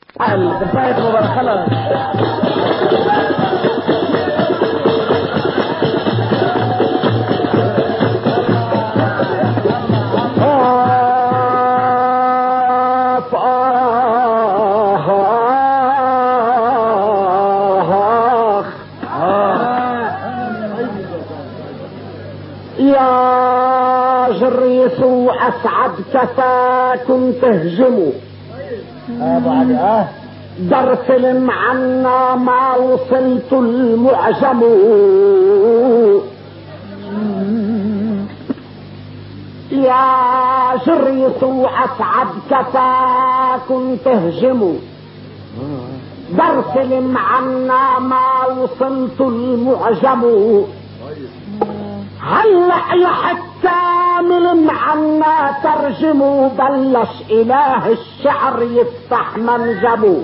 خلاص يا جريس وأسعد كفاكم تهجموا درسلم عنا ما وصلت المعجم يا جريس وأسعد كفاكم تهجموا درسلم عنا ما وصلت المعجم هلأ يا حكام المعنا ترجموا بلش إله الشعر يفتح منجمه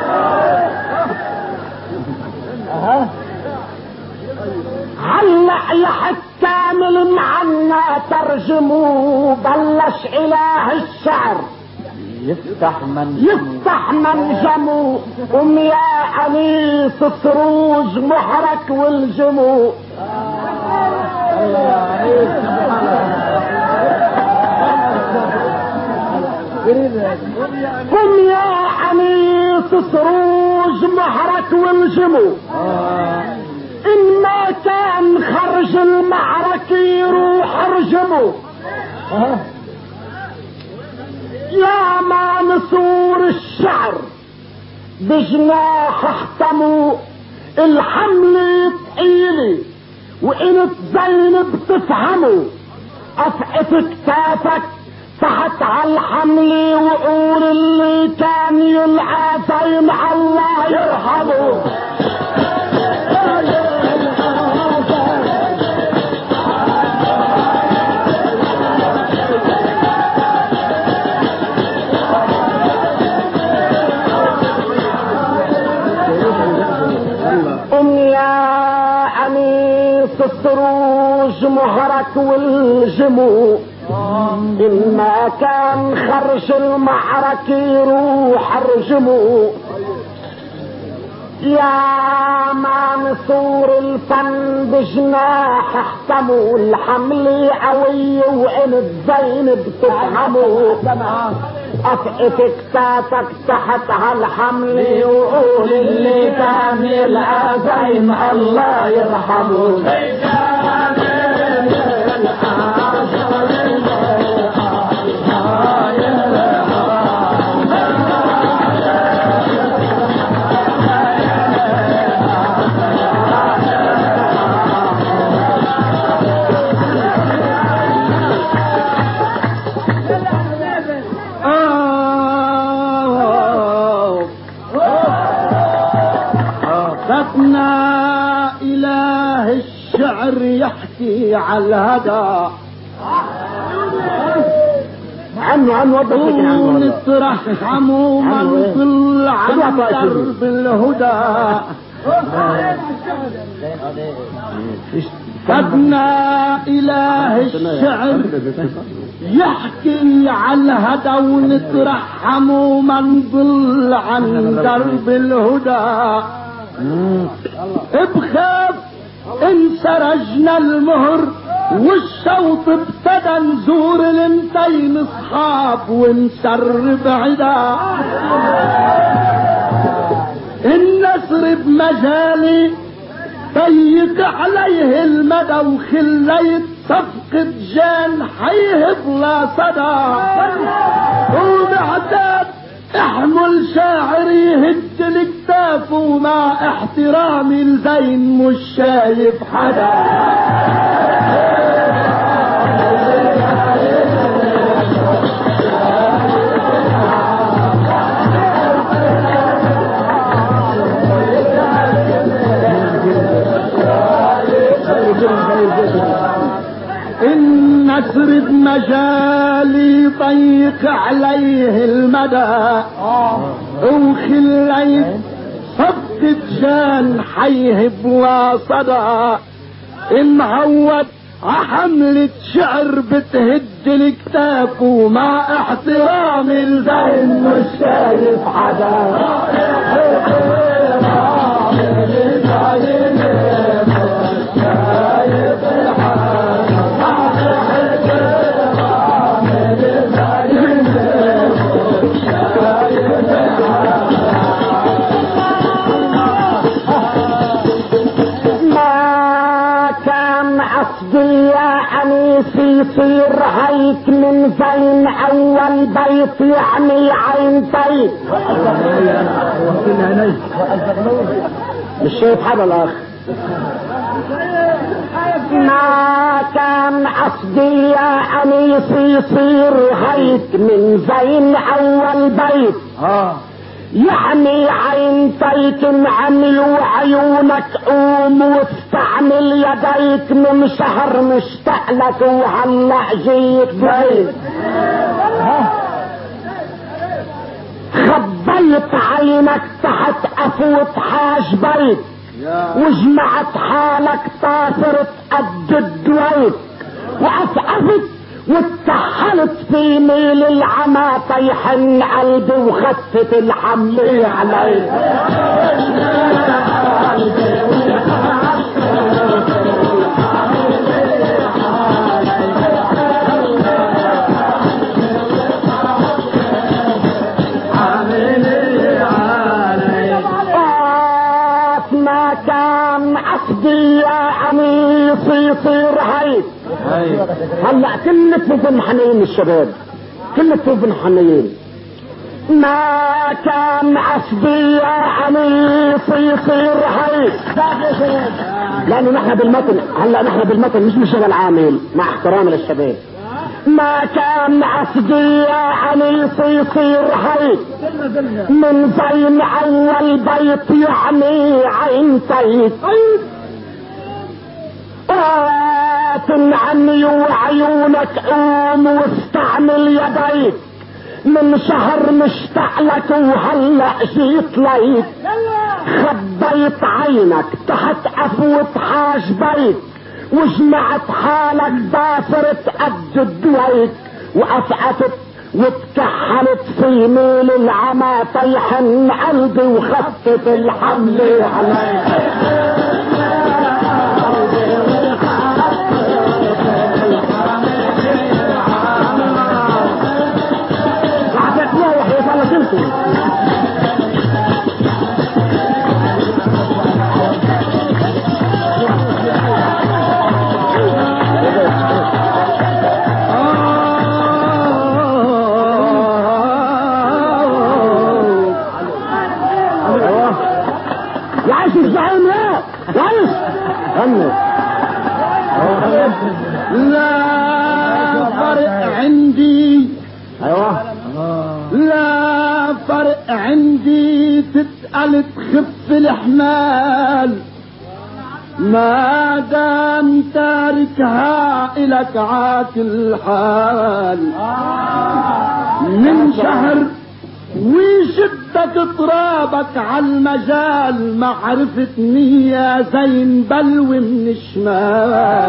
هلأ يا حكام المعنا ترجموا بلش إله الشعر يفتح منجمه يا أنيس سروج محرك والجمو قم يا أنيس سروج محرك والجمو إن ما كان خرج المعركة يروح ارجمه يا ما نسور الشعر بجناح احتموا الحمل ثقيلة وإن تزينب تفهموا أفقف كتافك تحت هالحمل وقول اللي كان يلعى زين الله يرحمه السروج مهرك والجمو إن ما كان خرج المعركة يروح ارجمو يا ما نسور الفن بجناح احتموا الحمل قوي وإن زينب تفهموا أفقف كتافك تحت هالحمل وقول اللي كان يلقى زين الله يرحمه إله الشعر يحكي على الهدى عنه نطرح عموما كل عن درب الهدى فدنا إله الشعر يحكي على الهدى ونطرح عموما ضل عن درب الهدى بخاف ان سرجنا المهر والشوط ابتدى نزور الانتين اصحاب ونسر بعدا النصر بمجالي ضيق عليه المدى وخليت صفقة جان حيهب لا صدى وبعداد احمل شاعر يهد الكتاف ومع احترامي لزين مش شايف حدا النسر بمجالي ضيق عليه المدى وخليت صفقة جان حيهب وصدى انهود حملة شعر بتهد الكتاف ومع احترام الزين مش شايف حدا. يصير هيك من زين اول بيت يعني عين طيب. مش شايف حدا الاخ. ما كان قصدي يا انيس يصير هيك من زين اول بيت يعني عينتيك انعمي وعيونك قوم واستعمل يديك من شهر مشتاق لك وهلا جيت بيت. خبيت عينك تحت قفوة حاجبيك وجمعت حالك طافرت قد الدويت وأسقفت واتحلت في ميل العمى طيحن قلبي وخفت الحملية علي. ما كان عقدي يا قميص يصير هيك. هلا كلكم محنين الشباب، كلكم محنين. ما كان عصبي يا قميص يصير هيك لانه نحن بالمتن. هلا نحن بالمتن مش بشغل عامل مع احترامي للشباب. ما كان عصبي يا قميص يصير هيك من زين اول بيت يعني عينتيك تنعني وعيونك قوم واستعمل يديك من شهر مشتاق لك وهلا جيت ليك. خبيت عينك تحت قفوة حاجبيك وجمعت حالك ضافرت قد الدويك وأفقتت واتكحلت في ميل العمى طيحن قلبي وخفت الحمل عليك. لا فرق عندي لا فرق عندي تتقل تخف الحمال ما دام تاركها إلك عاكل حال. من شهر ويشدك ترابك عالمجال معرفتني يا زين بلوي من الشمال.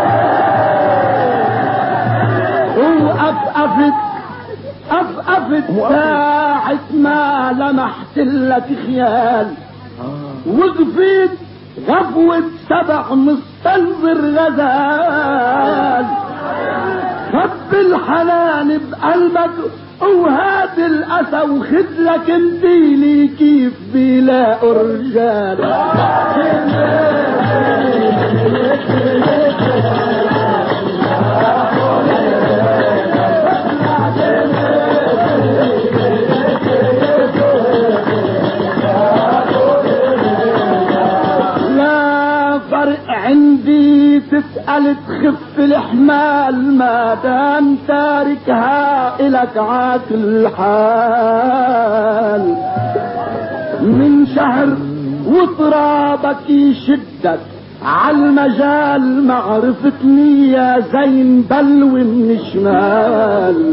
وأفقفت ساعة ما لمحت لك خيال وقفت غفوة سبع مستنظر غزال. حب الحنان بقلبك وهات الأسى وخد لك انتيلي كيف بلا رجال. لا فرق عندي تسأل تخف الحمال ما دام تاركها إلك عاكل حال. من شهر وترابك يشدك عالمجال معرفتني يا زين بلوي من الشمال.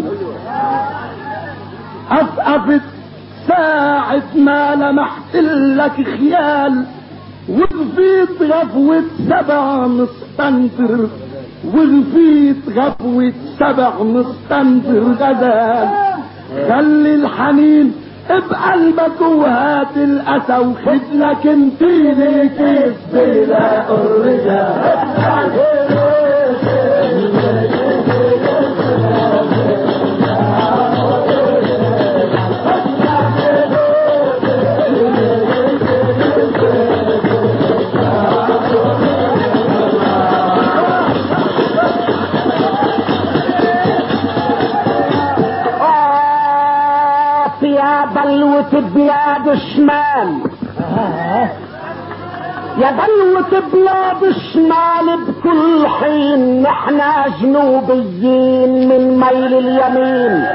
أفقفت ساعة ما لمحت لك خيال وقفت غفوة سبع مستنفر ورفيت غفوة سبع مستنزر غزال. خلي الحنين بقلبك وهات الأسى وخدلك انتيني كيف بلا الرجال. بلوة بلاد الشمال يا بلوة بلاد الشمال بكل حين نحنا جنوبيين من ميل اليمين.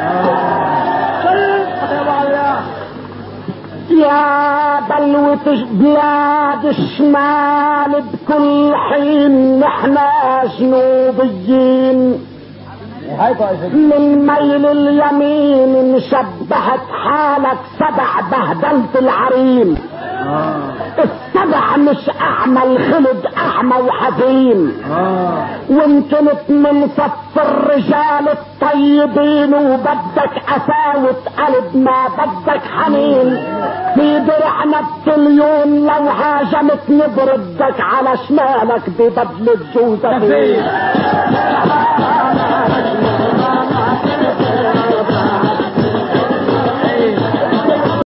يا بلوة بلاد الشمال بكل حين نحنا جنوبيين من ميل اليمين. نشبهت حالك سبع بهدلت العريم. السبع مش اعمى الخلد اعمى وحزين. وانكنت من صف الرجال الطيبين وبدك قساوة قلب ما بدك حنين. في درع نبت اليوم لو هاجمتني بردك على شمالك ببدلة جوزة.